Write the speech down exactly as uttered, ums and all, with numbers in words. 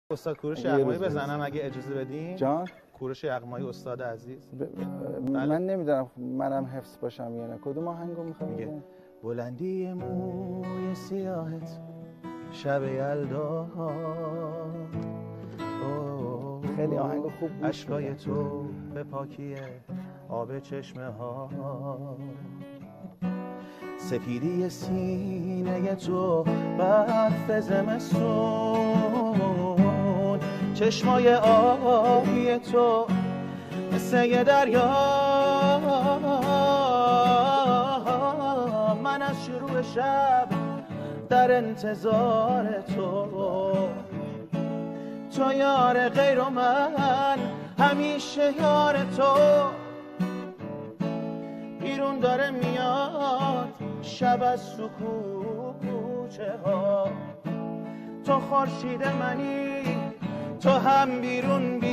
استاد کوروش یغمایی بزنم اگه اجازه بدین. جان کوروش یغمایی استاد عزیز. ب... ب... من نمیدونم منم حفظ باشم یا نه. کدوم آهنگو میخوای؟ میگه بلندی موی سیاهت شب یلدا، خیلی آهنگ خوب بود. اشکای تو به پاکیه آب چشمه ها، سپیدی سینه تو برف زمستون، چشمای آبی تو مثل یه دریا. من از شروع شب در انتظار تو، تو یار غیر و من همیشه یار تو. بیرون داره میاد شب از سکوچه ها، تو خورشید منی تو هم بیرون بی